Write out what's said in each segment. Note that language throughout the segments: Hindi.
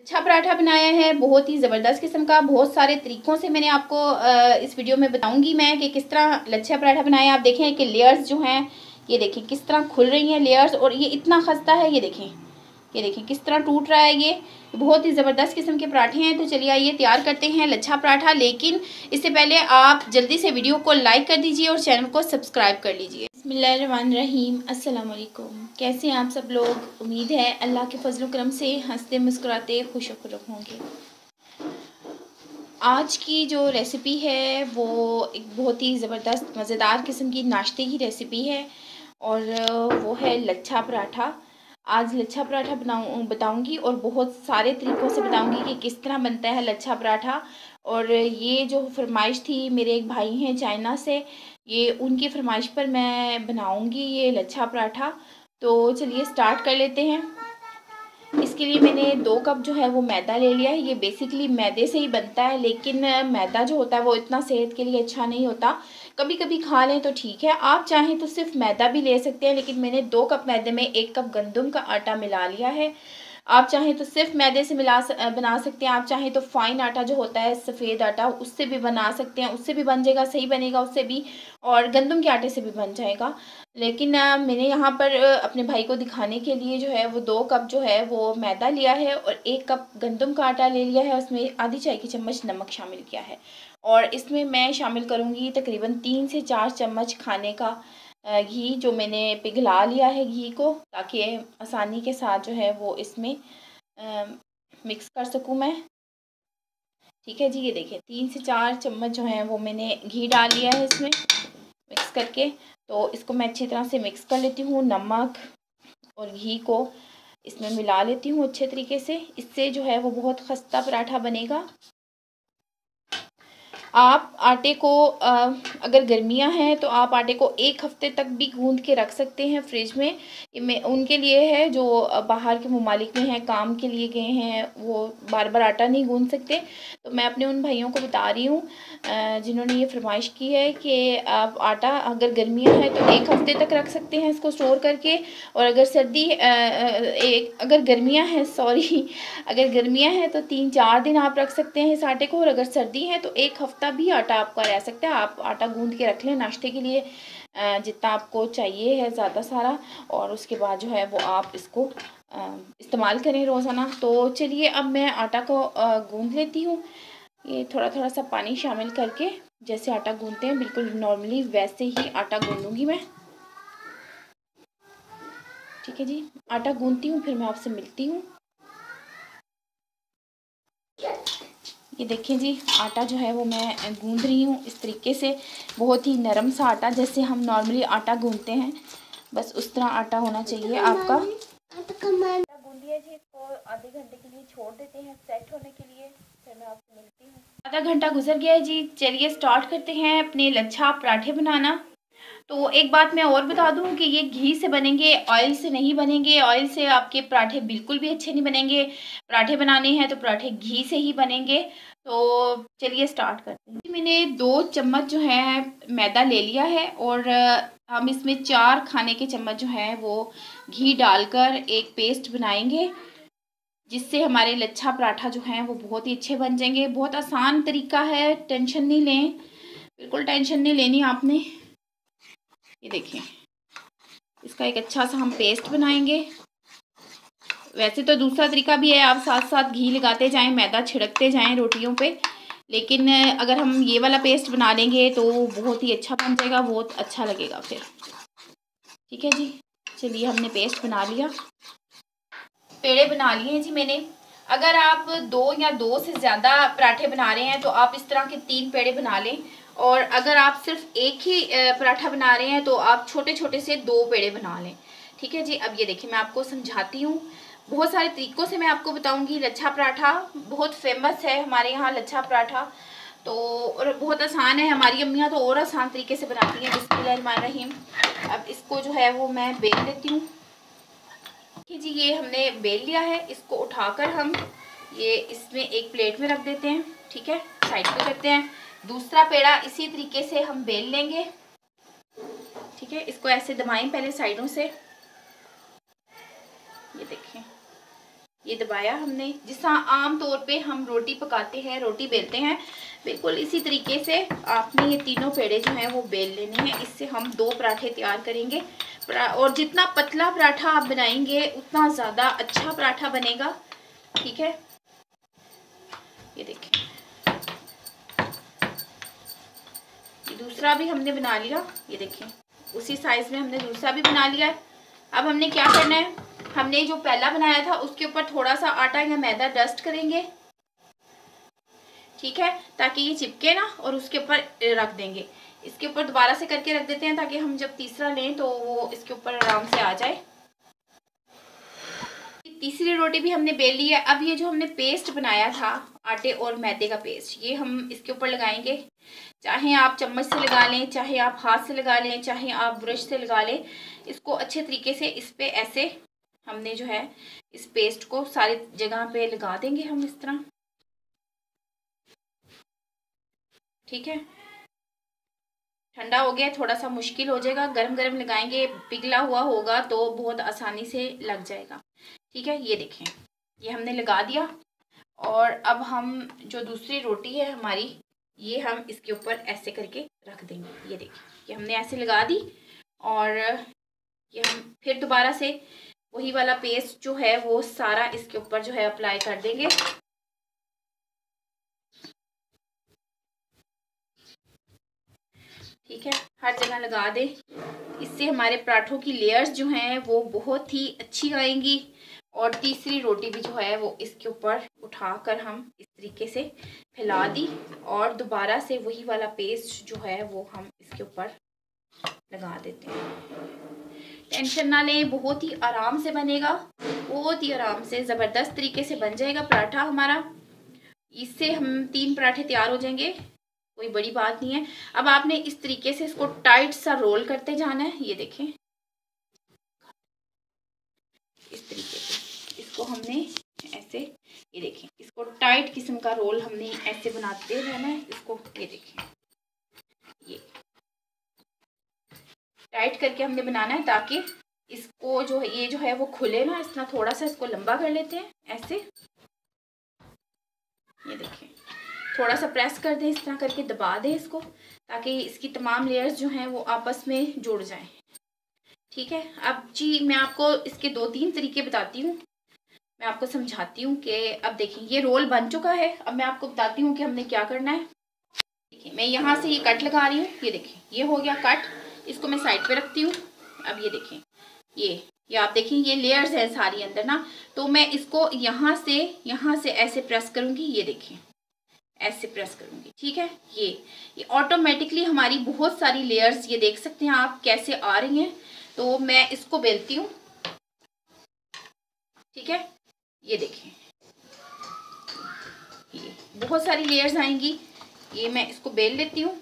लच्छा पराठा बनाया है, बहुत ही ज़बरदस्त किस्म का। बहुत सारे तरीक़ों से मैंने आपको इस वीडियो में बताऊंगी मैं कि किस तरह लच्छा पराठा बनाया। आप देखें कि लेयर्स जो हैं, ये देखें किस तरह खुल रही हैं लेयर्स, और ये इतना खस्ता है। ये देखें किस तरह टूट रहा है। ये बहुत ही ज़बरदस्त किस्म के पराठे हैं। तो चलिए आइए तैयार करते हैं लच्छा पराठा। लेकिन इससे पहले आप जल्दी से वीडियो को लाइक कर दीजिए और चैनल को सब्सक्राइब कर लीजिए। बिस्मिल्लाहिर्रहमानिर्रहीम, अस्सलाम वालेकुम। कैसे हैं आप सब लोग? उम्मीद है अल्लाह के फजल करम से हंसते मुस्कुराते खुश होंगे। आज की जो रेसिपी है वो एक बहुत ही ज़बरदस्त मज़ेदार किस्म की नाश्ते की रेसिपी है, और वो है लच्छा पराठा। आज लच्छा पराठा बताऊंगी, और बहुत सारे तरीक़ों से बताऊंगी कि किस तरह बनता है लच्छा पराठा। और ये जो फरमाइश थी, मेरे एक भाई हैं चाइना से, ये उनकी फरमाइश पर मैं बनाऊंगी ये लच्छा पराठा। तो चलिए स्टार्ट कर लेते हैं। इसके लिए मैंने 2 कप जो है वो मैदा ले लिया है। ये बेसिकली मैदे से ही बनता है, लेकिन मैदा जो होता है वो इतना सेहत के लिए अच्छा नहीं होता। कभी कभी खा लें तो ठीक है, आप चाहें तो सिर्फ मैदा भी ले सकते हैं। लेकिन मैंने 2 कप मैदे में 1 कप गंदम का आटा मिला लिया है। आप चाहें तो सिर्फ मैदे से बना सकते हैं। आप चाहें तो फाइन आटा जो होता है, सफ़ेद आटा, उससे भी बना सकते हैं। उससे भी बन जाएगा, सही बनेगा उससे भी, और गंदम के आटे से भी बन जाएगा। लेकिन मैंने यहाँ पर अपने भाई को दिखाने के लिए जो है वो 2 कप जो है वो मैदा लिया है, और 1 कप गंदम का आटा ले लिया है। उसमें आधी चाय की चम्मच नमक शामिल किया है, और इसमें मैं शामिल करूँगी तकरीबन 3 से 4 चम्मच खाने का घी, जो मैंने पिघला लिया है घी को, ताकि आसानी के साथ जो है वो इसमें मिक्स कर सकूँ मैं। ठीक है जी, ये देखिए 3 से 4 चम्मच जो है वो मैंने घी डाल लिया है इसमें मिक्स करके। तो इसको मैं अच्छी तरह से मिक्स कर लेती हूँ। नमक और घी को इसमें मिला लेती हूँ अच्छे तरीके से। इससे जो है वो बहुत खस्ता पराठा बनेगा। आप आटे को अगर गर्मियां हैं तो आप आटे को 1 हफ्ते तक भी गूंद के रख सकते हैं फ्रिज में। ये उनके लिए है जो बाहर के ममालिक में हैं, काम के लिए गए हैं, वो बार बार आटा नहीं गूंद सकते। तो मैं अपने उन भाइयों को बता रही हूँ जिन्होंने ये फरमाइश की है कि आप आटा अगर गर्मियां हैं तो 1 हफ्ते तक रख सकते हैं इसको स्टोर करके। और अगर अगर गर्मियां हैं अगर गर्मियां हैं तो 3-4 दिन आप रख सकते हैं इस आटे को। और अगर सर्दी है तो 1 हफ्ता भी आटा आपका रह सकता है। आप आटा गूंद के रख लें नाश्ते के लिए, जितना आपको चाहिए है ज़्यादा सारा, और उसके बाद जो है वो आप इसको इस्तेमाल करें रोज़ाना। तो चलिए अब मैं आटा को गूंद लेती हूँ। ये थोड़ा थोड़ा सा पानी शामिल करके, जैसे आटा गूंदते हैं बिल्कुल नॉर्मली वैसे ही आटा गूंदूंगी मैं। ठीक है जी, आटा गूंदती हूँ फिर मैं आपसे मिलती हूँ। ये देखिए जी, आटा जो है वो मैं गूंद रही हूँ इस तरीके से। बहुत ही नरम सा आटा, जैसे हम नॉर्मली आटा गूंदते हैं, बस उस तरह आटा होना चाहिए आपका। आटा गूंद लिया जी, इसको आधे घंटे के लिए छोड़ देते हैं सेट होने के लिए, फिर मैं आपसे मिलती हूँ। आधा घंटा गुजर गया है जी, चलिए स्टार्ट करते हैं अपने लच्छा पराठे बनाना। तो एक बात मैं और बता दूं कि ये घी से बनेंगे, ऑयल से नहीं बनेंगे। ऑयल से आपके पराठे बिल्कुल भी अच्छे नहीं बनेंगे। पराठे बनाने हैं तो पराठे घी से ही बनेंगे। तो चलिए स्टार्ट करते हैं। मैंने 2 चम्मच जो है मैदा ले लिया है, और हम इसमें 4 खाने के चम्मच जो है वो घी डालकर एक पेस्ट बनाएंगे, जिससे हमारे लच्छा पराठा जो है वो बहुत ही अच्छे बन जाएंगे। बहुत आसान तरीका है, टेंशन नहीं लें, बिल्कुल टेंशन नहीं लेनी आपने। ये देखिए, इसका एक अच्छा सा हम पेस्ट बनाएंगे। वैसे तो दूसरा तरीका भी है, आप साथ साथ घी लगाते जाएं, मैदा छिड़कते जाएं रोटियों पे। लेकिन अगर हम ये वाला पेस्ट बना लेंगे तो बहुत ही अच्छा बन जाएगा, बहुत अच्छा लगेगा फिर। ठीक है जी, चलिए हमने पेस्ट बना लिया, पेड़े बना लिए हैं जी मैंने। अगर आप 2 या 2 से ज़्यादा पराठे बना रहे हैं तो आप इस तरह के 3 पेड़े बना लें। और अगर आप सिर्फ एक ही पराठा बना रहे हैं तो आप छोटे छोटे से 2 पेड़े बना लें। ठीक है जी, अब ये देखिए मैं आपको समझाती हूँ। बहुत सारे तरीक़ों से मैं आपको बताऊँगी। लच्छा पराठा बहुत फेमस है हमारे यहाँ लच्छा पराठा, तो और बहुत आसान है। हमारी अम्मियाँ तो और आसान तरीके से बनाती हैं। बिस्मिल्लाहिर्रहमानिर्रहीम। अब इसको जो है वो मैं बेल लेती हूँ। ठीक जी, ये हमने बेल लिया है, इसको उठाकर हम ये इसमें एक प्लेट में रख देते हैं। ठीक है, साइड पे करते हैं। दूसरा पेड़ा इसी तरीके से हम बेल लेंगे। ठीक है, इसको ऐसे दबाएं पहले साइडों से। ये देखें, ये दबाया हमने, जिस तरह आम तौर पे हम रोटी पकाते हैं, रोटी बेलते हैं, बिल्कुल इसी तरीके से आपने ये तीनों पेड़े जो हैं वो बेल लेने हैं। इससे हम 2 पराठे तैयार करेंगे। और जितना पतला पराठा आप बनाएंगे उतना ज़्यादा अच्छा पराठा बनेगा। ठीक है, ये देखिए, ये दूसरा भी हमने बना लिया। ये देखिए, उसी साइज में हमने दूसरा भी बना लिया है। अब हमने क्या करना है, हमने जो पहला बनाया था उसके ऊपर थोड़ा सा आटा या मैदा डस्ट करेंगे। ठीक है, ताकि ये चिपके ना, और उसके ऊपर रख देंगे। इसके ऊपर दोबारा से करके रख देते हैं ताकि हम जब तीसरा लें तो वो इसके ऊपर आराम से आ जाए। तीसरी रोटी भी हमने बेल ली है। अब ये जो हमने पेस्ट बनाया था, आटे और मैदे का पेस्ट, ये हम इसके ऊपर लगाएंगे। चाहे आप चम्मच से लगा लें, चाहे आप हाथ से लगा लें, चाहे आप ब्रश से लगा लें। इसको अच्छे तरीके से इस पे ऐसे हमने जो है इस पेस्ट को सारी जगह पे लगा देंगे हम इस तरह। ठीक है, ठंडा हो गया, थोड़ा सा मुश्किल हो जाएगा, गरम गरम लगाएंगे, पिघला हुआ होगा तो बहुत आसानी से लग जाएगा। ठीक है, ये देखें, ये हमने लगा दिया। और अब हम जो दूसरी रोटी है हमारी, ये हम इसके ऊपर ऐसे करके रख देंगे। ये देखिए, ये हमने ऐसे लगा दी। और ये हम फिर दोबारा से वही वाला पेस्ट जो है वो सारा इसके ऊपर जो है अप्लाई कर देंगे। ठीक है, हर जगह लगा दे। इससे हमारे पराठों की लेयर्स जो हैं वो बहुत ही अच्छी आएंगी। और तीसरी रोटी भी जो है वो इसके ऊपर उठाकर हम इस तरीके से फैला दी, और दोबारा से वही वाला पेस्ट जो है वो हम इसके ऊपर लगा देते हैं। टेंशन ना लें, बहुत ही आराम से बनेगा, बहुत ही आराम से ज़बरदस्त तरीके से बन जाएगा पराठा हमारा। इससे हम 3 पराठे तैयार हो जाएंगे, कोई बड़ी बात नहीं है। अब आपने इस तरीके से इसको टाइट सा रोल करते जाना है। ये देखें, इस तरीके से इसको हमने ऐसे, ये देखें, इसको टाइट किस्म का रोल हमने ऐसे बनाते रहना है इसको। ये देखें, ये टाइट करके हमने बनाना है ताकि इसको जो है ये जो है वो खुले ना। इस तरह थोड़ा सा इसको लंबा कर लेते हैं ऐसे। ये देखें, थोड़ा सा प्रेस कर दें, इस तरह करके दबा दें इसको, ताकि इसकी तमाम लेयर्स जो हैं वो आपस में जुड़ जाएं। ठीक है, अब जी मैं आपको इसके 2-3 तरीके बताती हूँ। मैं आपको समझाती हूँ कि अब देखिए ये रोल बन चुका है। अब मैं आपको बताती हूँ कि हमने क्या करना है। देखिए, मैं यहाँ से ये कट लगा रही हूँ। ये देखिए, ये हो गया कट, इसको मैं साइड पे रखती हूँ। अब ये देखें, ये आप देखिए, ये लेयर्स हैं सारी अंदर ना, तो मैं इसको यहाँ से ऐसे प्रेस करूँगी। ये देखिए, ऐसे प्रेस करूँगी। ठीक है, ये ऑटोमेटिकली हमारी बहुत सारी लेयर्स, ये देख सकते हैं आप कैसे आ रही हैं। तो मैं इसको बेलती हूँ। ठीक है, ये देखें, ये बहुत सारी लेयर्स आएंगी। ये मैं इसको बेल लेती हूँ।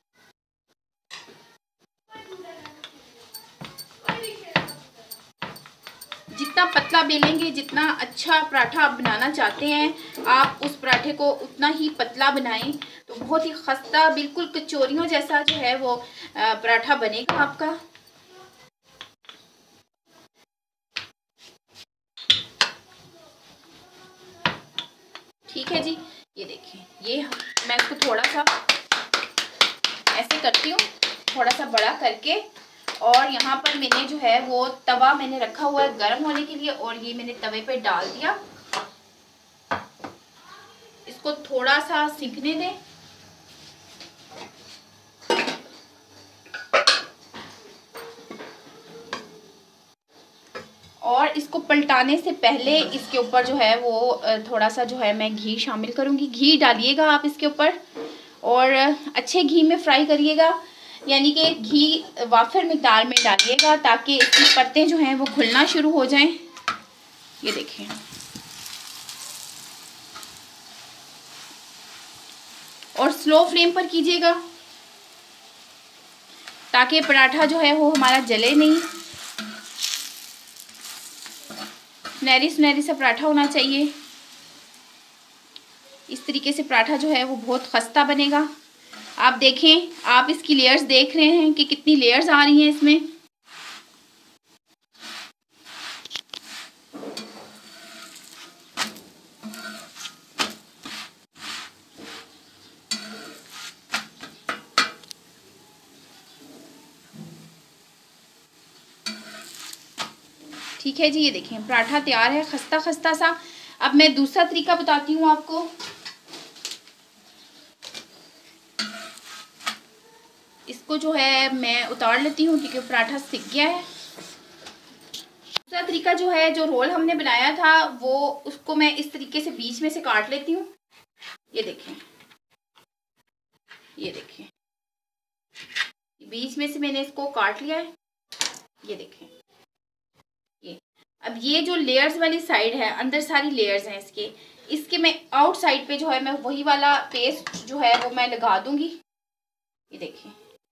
जितना पतला बेलेंगे, जितना अच्छा पराठा आप बनाना चाहते हैं, आप उस पराठे को उतना ही पतला बनाएं, तो बहुत ही खस्ता, बिल्कुल कचौरियों जैसा जो है वो पराठा बनेगा आपका। ठीक है जी, ये देखिए, ये मैं इसको थोड़ा सा ऐसे करती हूँ, थोड़ा सा बड़ा करके। और यहाँ पर मैंने जो है वो तवा मैंने रखा हुआ है गर्म होने के लिए, और ये मैंने तवे पे डाल दिया। इसको थोड़ा सा सिकने दें। और इसको पलटाने से पहले इसके ऊपर जो है वो थोड़ा सा जो है मैं घी शामिल करूँगी। घी डालिएगा आप इसके ऊपर, और अच्छे घी में फ्राई करिएगा, यानी कि घी वाफिर मिकदार में डालिएगा ताकि इसकी परतें जो हैं वो खुलना शुरू हो जाएं। ये देखिए, और स्लो फ्लेम पर कीजिएगा ताकि पराठा जो है वो हमारा जले नहीं। सुनहरी सुनहरी सा पराठा होना चाहिए। इस तरीके से पराठा जो है वो बहुत खस्ता बनेगा। आप देखें, आप इसकी लेयर्स देख रहे हैं कि कितनी लेयर्स आ रही हैं इसमें। ठीक है जी, ये देखें पराठा तैयार है, खस्ता खस्ता सा। अब मैं दूसरा तरीका बताती हूँ आपको। इसको जो है मैं उतार लेती हूँ क्योंकि पराठा सिक गया है। दूसरा तरीका जो है, जो रोल हमने बनाया था वो, उसको मैं इस तरीके से बीच में से काट लेती हूँ। ये देखें, ये देखें, बीच में से मैंने इसको काट लिया है। ये देखें, ये अब ये जो लेयर्स वाली साइड है, अंदर सारी लेयर्स हैं इसके मैं आउट साइड पे जो है मैं वही वाला पेस्ट जो है वो मैं लगा दूंगी। ये देखें,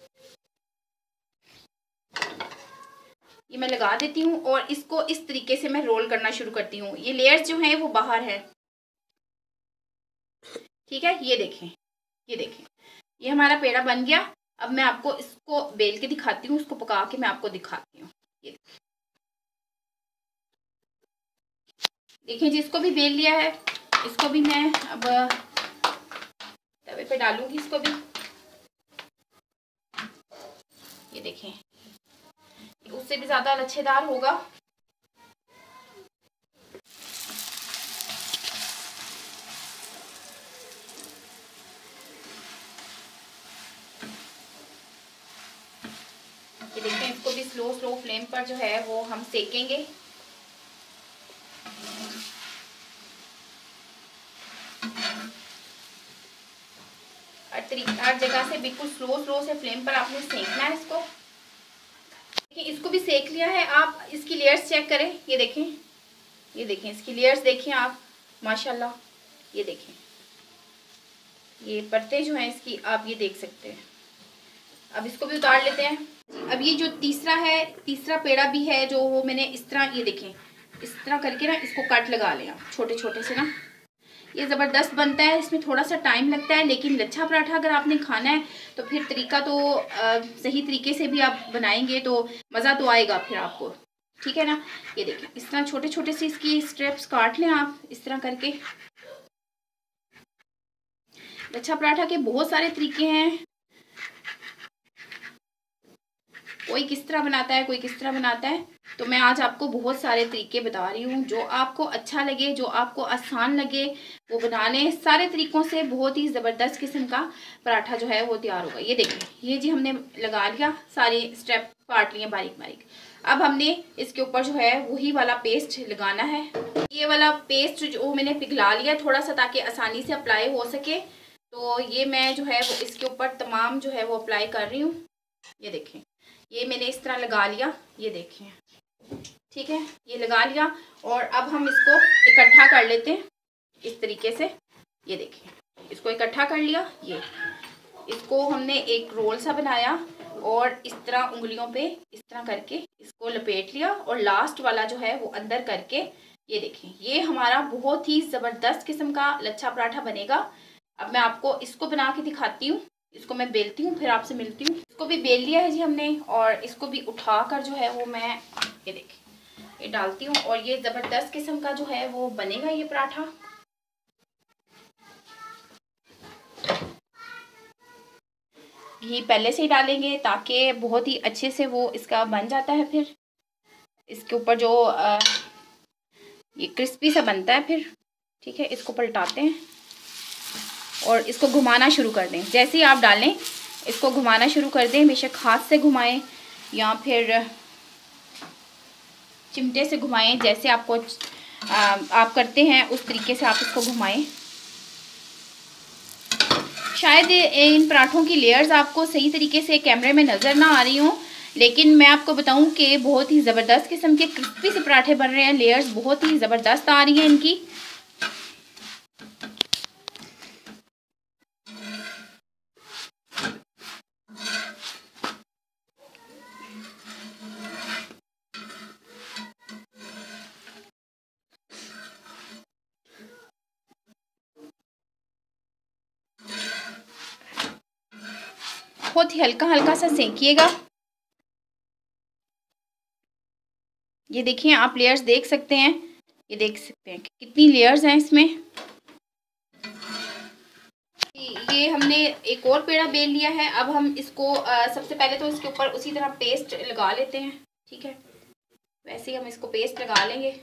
ये मैं लगा देती हूँ और इसको इस तरीके से मैं रोल करना शुरू करती हूँ। ये लेयर्स जो हैं वो बाहर है, ठीक है। ये देखें, ये देखें, ये हमारा पेड़ा बन गया। अब मैं आपको इसको बेल के दिखाती हूँ, इसको पका के मैं आपको दिखाती हूँ। ये देखिए जी, इसको भी बेल लिया है। इसको भी मैं अब तवे पे डालूंगी इसको भी। ये देखें, उससे भी ज्यादा लच्छेदार होगा। ये देखें, इसको भी स्लो स्लो फ्लेम पर जो है वो हम सेकेंगे। हर जगह से बिल्कुल स्लो स्लो से फ्लेम पर आपने सेकना है इसको। देखिए, इसको भी सेक लिया है। आप इसकी लेयर्स चेक करें। ये देखें, ये देखें, इसकी लेयर्स देखें आप, माशाल्लाह। ये देखें, ये परतें जो हैं इसकी, आप ये देख सकते हैं। अब इसको भी उतार लेते हैं। अब ये जो तीसरा है, तीसरा पेड़ा भी है जो वो मैंने इस तरह, ये देखें, इस तरह करके ना इसको कट लगा लें आप छोटे छोटे से ना। ये ज़बरदस्त बनता है। इसमें थोड़ा सा टाइम लगता है, लेकिन लच्छा पराठा अगर आपने खाना है तो फिर तरीका तो सही तरीके से भी आप बनाएंगे तो मज़ा तो आएगा फिर आपको, ठीक है ना। ये देखें, इस तरह छोटे छोटे से इसकी स्ट्रिप्स काट लें आप इस तरह करके। लच्छा पराठा के बहुत सारे तरीके हैं, कोई किस तरह बनाता है, कोई किस तरह बनाता है। तो मैं आज आपको बहुत सारे तरीके बता रही हूँ, जो आपको अच्छा लगे, जो आपको आसान लगे वो बना लें। सारे तरीकों से बहुत ही ज़बरदस्त किस्म का पराठा जो है वो तैयार होगा। ये देखिए, ये जी हमने लगा लिया, सारे स्टेप काट लिए बारीक बारीक। अब हमने इसके ऊपर जो है वही वाला पेस्ट लगाना है। ये वाला पेस्ट जो मैंने पिघला लिया थोड़ा सा, ताकि आसानी से अप्लाई हो सके। तो ये मैं जो है वो इसके ऊपर तमाम जो है वो अप्लाई कर रही हूँ। ये देखें, ये मैंने इस तरह लगा लिया। ये देखें, ठीक है, ये लगा लिया। और अब हम इसको इकट्ठा कर लेते हैं इस तरीके से। ये देखें, इसको इकट्ठा कर लिया। ये इसको हमने एक रोल सा बनाया और इस तरह उंगलियों पे इस तरह करके इसको लपेट लिया और लास्ट वाला जो है वो अंदर करके, ये देखें, ये हमारा बहुत ही ज़बरदस्त किस्म का लच्छा पराठा बनेगा। अब मैं आपको इसको बना के दिखाती हूँ। इसको मैं बेलती हूँ, फिर आपसे मिलती हूँ। इसको भी बेल लिया है जी हमने, और इसको भी उठाकर जो है वो मैं, ये देखिए, ये डालती हूँ और ये ज़बरदस्त किस्म का जो है वो बनेगा ये पराठा। घी पहले से ही डालेंगे ताकि बहुत ही अच्छे से वो इसका बन जाता है। फिर इसके ऊपर जो ये क्रिस्पी सा बनता है फिर, ठीक है। इसको पलटाते हैं और इसको घुमाना शुरू कर दें। जैसे ही आप डालें इसको घुमाना शुरू कर दें, बेशक हाथ से घुमाएं या फिर चिमटे से घुमाएं, जैसे आपको आप करते हैं उस तरीके से आप इसको घुमाएं। शायद इन पराठों की लेयर्स आपको सही तरीके से कैमरे में नज़र ना आ रही हों, लेकिन मैं आपको बताऊं कि बहुत ही ज़बरदस्त किस्म के क्रिस्पी से पराठे बन रहे हैं। लेयर्स बहुत ही ज़बरदस्त आ रही हैं इनकी। बहुत ही हल्का हल्का सा सेकिएगा। ये देखिए, आप लेयर्स देख सकते हैं, ये देख सकते हैं कि कितनी लेयर्स हैं इसमें। ये हमने एक और पेड़ा बेल लिया है। अब हम इसको सबसे पहले तो इसके ऊपर उसी तरह पेस्ट लगा लेते हैं, ठीक है। वैसे ही हम इसको पेस्ट लगा लेंगे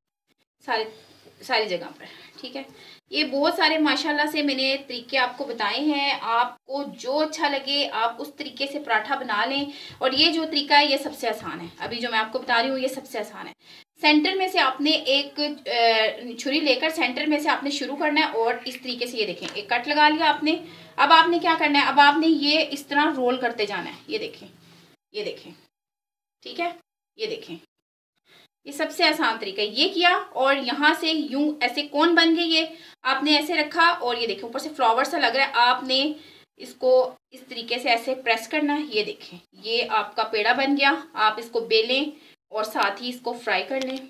सारी जगह पर, ठीक है। ये बहुत सारे माशाल्लाह से मैंने तरीके आपको बताए हैं, आपको जो अच्छा लगे आप उस तरीके से पराठा बना लें। और ये जो तरीका है ये सबसे आसान है, अभी जो मैं आपको बता रही हूँ ये सबसे आसान है। सेंटर में से आपने एक छुरी लेकर सेंटर में से आपने शुरू करना है और इस तरीके से ये देखें एक कट लगा लिया आपने। अब आपने क्या करना है, अब आपने ये इस तरह रोल करते जाना है, ये देखें, ये देखें, ठीक है, ये देखें, ये सबसे आसान तरीका है। ये किया और यहाँ से यूं ऐसे कौन बन गई, ये आपने ऐसे रखा और ये देखें ऊपर से फ्लावर सा लग रहा है, आपने इसको इस तरीके से ऐसे प्रेस करना है। ये देखें ये आपका पेड़ा बन गया। आप इसको बेलें और साथ ही इसको फ्राई कर लें।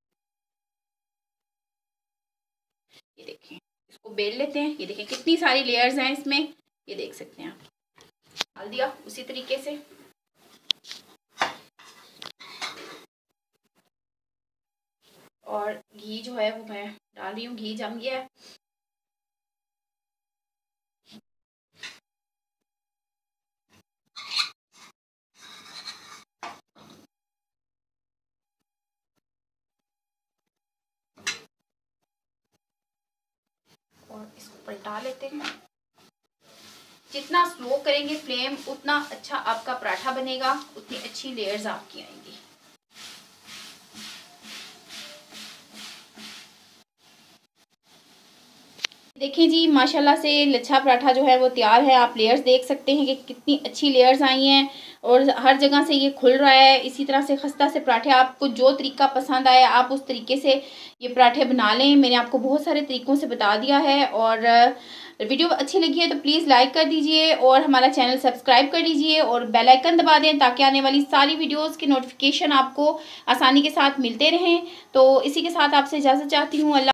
ये देखें इसको बेल लेते हैं, ये देखें कितनी सारी लेयर्स हैं इसमें, ये देख सकते हैं आप। डाल दिया उसी तरीके से, और घी जो है वो मैं डाल रही हूँ, घी जम गया है। और इसको पलटा लेते हैं। जितना स्लो करेंगे फ्लेम उतना अच्छा आपका पराठा बनेगा, उतनी अच्छी लेयर्स आपकी आएंगी। देखिए जी माशाल्लाह से लच्छा पराठा जो है वो तैयार है। आप लेयर्स देख सकते हैं कि कितनी अच्छी लेयर्स आई हैं और हर जगह से ये खुल रहा है। इसी तरह से खस्ता से पराठे, आपको जो तरीका पसंद आए आप उस तरीके से ये पराठे बना लें। मैंने आपको बहुत सारे तरीक़ों से बता दिया है। और वीडियो अच्छी लगी है तो प्लीज़ लाइक कर दीजिए और हमारा चैनल सब्सक्राइब कर लीजिए और बेल आइकन दबा दें ताकि आने वाली सारी वीडियोज़ के नोटिफिकेशन आपको आसानी के साथ मिलते रहें। तो इसी के साथ आपसे इजाज़त चाहती हूँ। अल्लाह।